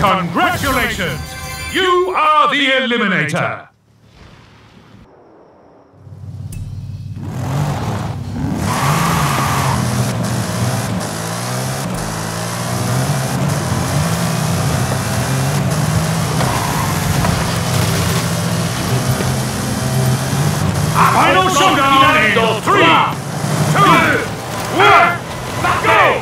Congratulations! You are the Eliminator! Final showdown in 3, 2, 1, go!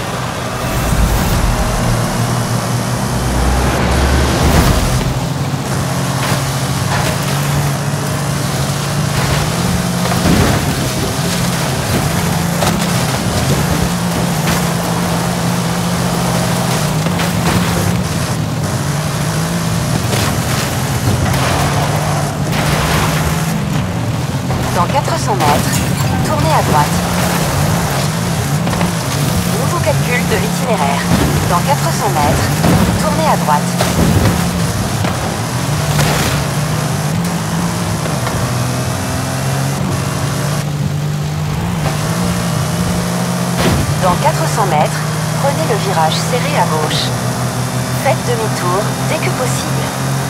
Dans 400 mètres, tournez à droite. Nouveau calcul de l'itinéraire. Dans 400 mètres, tournez à droite. Dans 400 mètres, prenez le virage serré à gauche. Faites demi-tour dès que possible.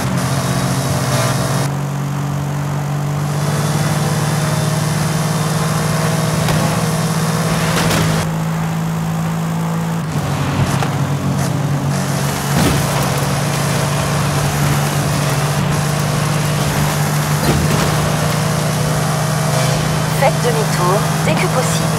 Faites demi-tour dès que possible.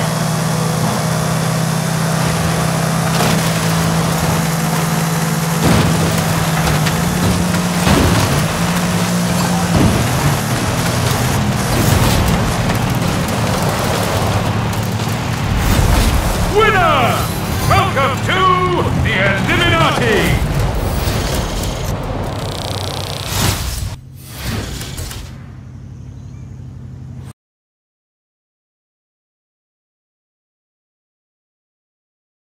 Winner! Welcome to the Eliminati!